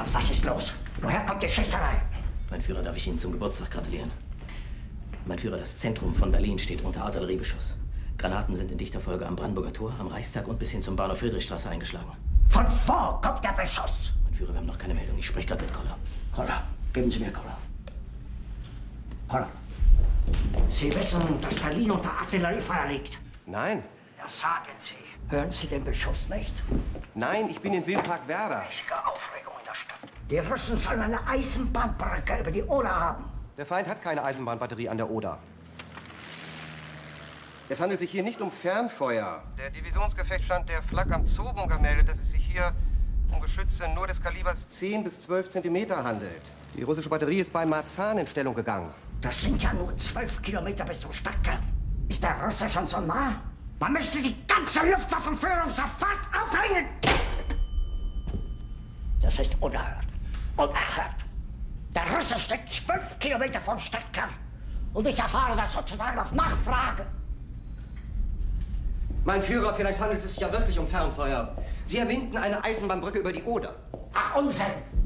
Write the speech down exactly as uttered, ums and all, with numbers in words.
Was ist los? Woher kommt die Schießerei? Mein Führer, darf ich Ihnen zum Geburtstag gratulieren? Mein Führer, das Zentrum von Berlin steht unter Artilleriebeschuss. Granaten sind in dichter Folge am Brandenburger Tor, am Reichstag und bis hin zum Bahnhof Friedrichstraße eingeschlagen. Von wo kommt der Beschuss? Mein Führer, wir haben noch keine Meldung. Ich spreche gerade mit Koller. Koller, geben Sie mir Koller. Koller, Sie wissen, dass Berlin unter Artilleriefeuer liegt? Nein. Ja, sagen Sie. Hören Sie den Beschuss nicht? Nein, ich bin in Wildpark Werder. Riesige Aufregung in der Stadt. Die Russen sollen eine Eisenbahnbrücke über die Oder haben. Der Feind hat keine Eisenbahnbatterie an der Oder. Es handelt sich hier nicht um Fernfeuer. Der Divisionsgefechtsstand der Flak am Zoobunker meldet, dass es sich hier um Geschütze nur des Kalibers zehn bis zwölf Zentimeter handelt. Die russische Batterie ist bei Marzahn in Stellung gegangen. Das sind ja nur zwölf Kilometer bis zum Stadtkern. Ist der Russe schon so nah? Man müsste die ganze Luftwaffenführung sofort aufhängen! Das ist unerhört. Unerhört. Der Russe steht zwölf Kilometer vom Stadtkern. Und ich erfahre das sozusagen auf Nachfrage. Mein Führer, vielleicht handelt es sich ja wirklich um Fernfeuer. Sie erwähnten eine Eisenbahnbrücke über die Oder. Ach, Unsinn!